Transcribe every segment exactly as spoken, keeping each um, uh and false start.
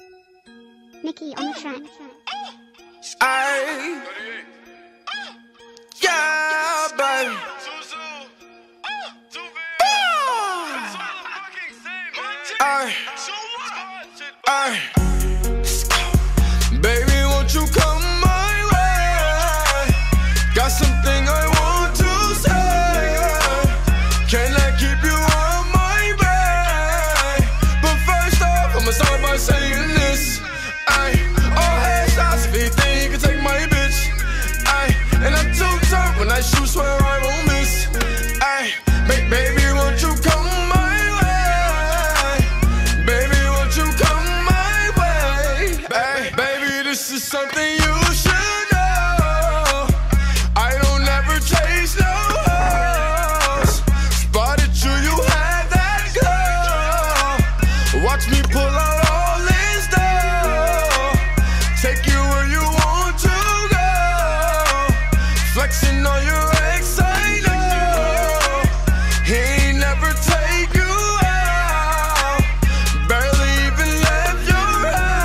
Nikki on the track. Ay, yeah, baby. Ay, ay, baby, won't you come my way? Got something I want to say. Can I keep you on my way? But first off, I'ma start by saying this. Ay, all headshots if you think you can take my bitch. Ay, and I'm too tough when I shoot, swear I won't miss. Ay, ba baby, won't you come my way? Baby, won't you come my way? Ay, baby, this is something you should know. I don't ever chase no hoes. Spotted you, you had that girl. Watch me pull out all this dough. Take you where you want to go. Flexing on your ex, I know. He ain't never take you out. Barely even left your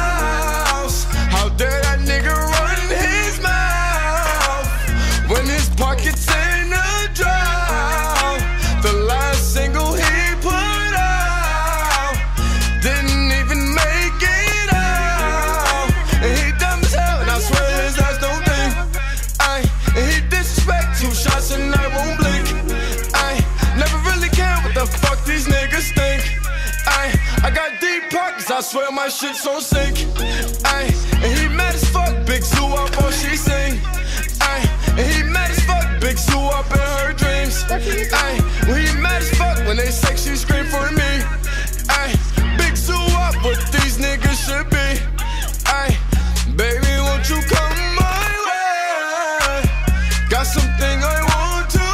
house. How dare that nigga run his mouth when his pockets in a drought? The last single he put out didn't even make it out. And he dumb as hell, and I swear his ass don't think. Ay, and he disrespect, two shots and I won't blink. Ay, never really care what the fuck these niggas think. Ay, I got deep pockets, I swear my shit's on sync. Ay, and he mad as fuck, big zoo up all she sing. Ay, and he mad as fuck, big zoo up in her dreams. Ay, well he mad as fuck when they sex, she scream for me. Ay, big zoo up what these niggas should be. Ay, baby, won't you come my way? Got something I want to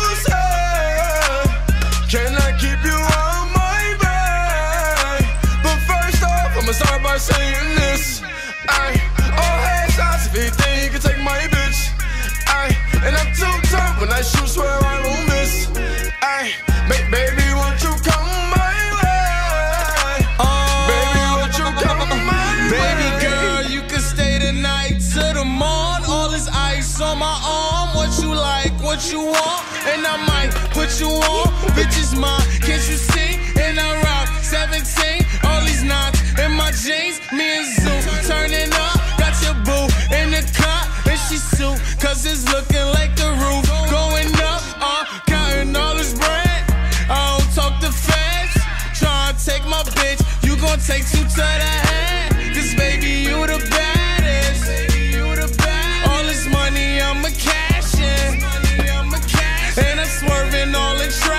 say. Can I keep you on my way? But first off, I'ma start by saying this. Ay, all headshots if you think you can take my bitch. Ay, and I'm too tough when I shoot, swear I won't miss. Ay, ba baby, won't you come my way? Baby, won't you come my way? Baby girl, you can stay the night to the morn. All this ice on my arm. What you like, what you want, and I might put you on. Bitches mine, can't you see? And I rock seventeen. All these knots in my jeans. Me and Zoo turning up. Got your boo in the car, and she suit, cause it's looking like the roof going up. Uh, counting all this bread. I don't talk to fast. Try and take my bitch, you gon' take two to the head. Cause baby, you the baddest. All this money, I'ma cash in. And I'm swerving all in traffic.